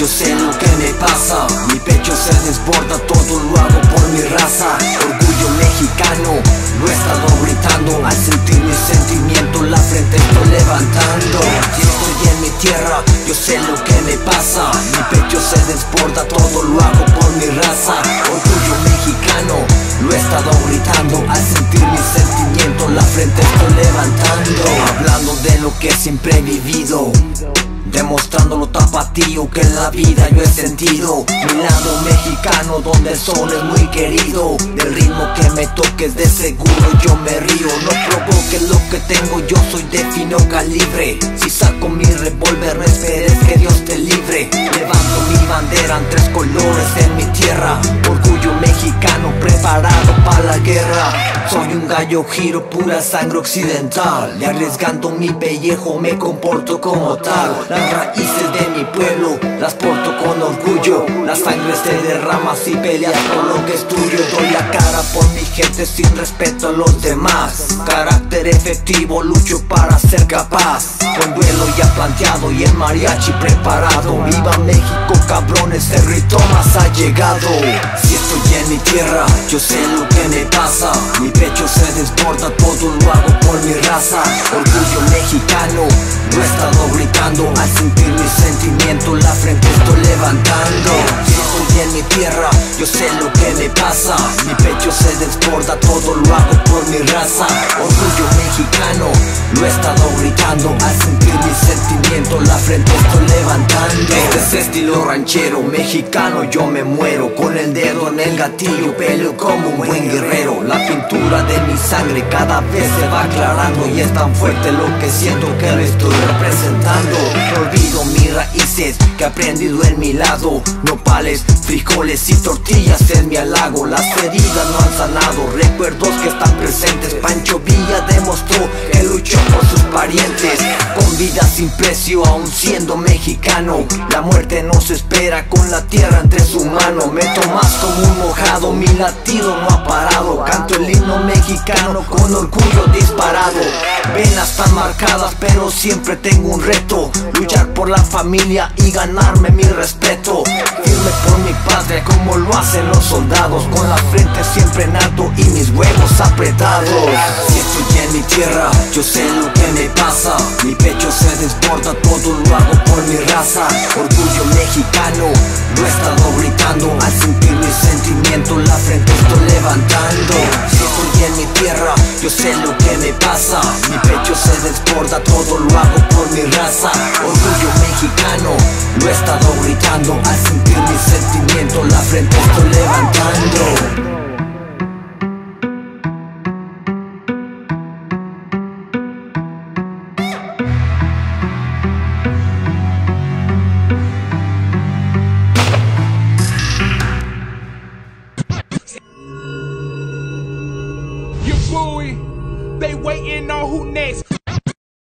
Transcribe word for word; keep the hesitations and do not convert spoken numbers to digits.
yo sé lo que me pasa. Mi pecho se desborda, todo lo hago por mi raza. Orgullo mexicano, lo he estado gritando. Al sentir mi sentimiento, la frente estoy levantando. Si estoy en mi tierra, yo sé lo que me pasa. Mi pecho se desborda, todo lo hago por mi raza. Orgullo mexicano, lo he estado gritando. Al sentir mi sentimiento, la frente estoy levantando. Hablando de lo que siempre he vivido, demostrando lo tapatío que en la vida yo he sentido. Mi lado mexicano donde el sol es muy querido. Del ritmo que me toques de seguro yo me río. No provoques lo que tengo, yo soy de fino calibre. Si saco mi revólver no esperes que Dios te libre. Levanto mi bandera en tres colores en mi tierra. Orgullo mexicano preparado para la guerra. Soy un gallo giro, pura sangre occidental. Y arriesgando mi pellejo me comporto como tal. Las raíces de mi pueblo las porto con orgullo. La sangre se derrama si peleas por lo que es tuyo. Doy la cara por mi gente sin respeto a los demás. Carácter efectivo, lucho para ser capaz. Con duelo ya planteado y el mariachi preparado. Viva México cabrones, el rito más ha llegado. Si estoy en mi tierra, yo sé lo que me pasa. Mi pecho se desborda, todo lo hago por mi raza. Orgullo mexicano, lo he estado gritando. Al sentir mi sentimiento, la frente estoy levantando. Si estoy en mi tierra, yo sé lo que me pasa. Mi pecho se desborda, todo lo hago por mi raza. Orgullo mexicano, lo he estado gritando. Al sentir mi sentimiento, la frente estoy levantando. Este es estilo ranchero, mexicano yo me muero. Con el dedo en el gatillo, peleo como un buen guerrero. La pintura de mi sangre cada vez se va aclarando. Y es tan fuerte lo que siento que lo estoy representando. No olvido mis raíces que he aprendido en mi lado. Nopales, frijoles y tortillas en mi halago. Las heridas no han sanado, recuerdos que están presentes. Pancho Villa demostró que luchó por sus parientes. Con vida sin precio, aún siendo mexicano. La muerte nos espera con la tierra entre su mano. Me tomas como un mojado, mi latido no ha parado. Canto el himno mexicano con orgullo disparado. Venas tan marcadas pero siempre tengo un reto. Luchar por la familia y ganarme mi respeto. Firme por mi patria como lo hacen los soldados. Con la frente siempre en alto y mis huevos apretados. Si estoy en mi tierra, yo sé lo que me pasa. Mi pecho se desborda, todo lo hago por mi raza. Orgullo mexicano, lo he estado gritando. Al sentir mi sentimiento, la frente estoy levantando. Si estoy en mi tierra, yo sé lo que me pasa. Mi pecho se desborda, todo lo hago por mi raza. Orgullo mexicano, lo he estado gritando. Al sentir mi sentimiento,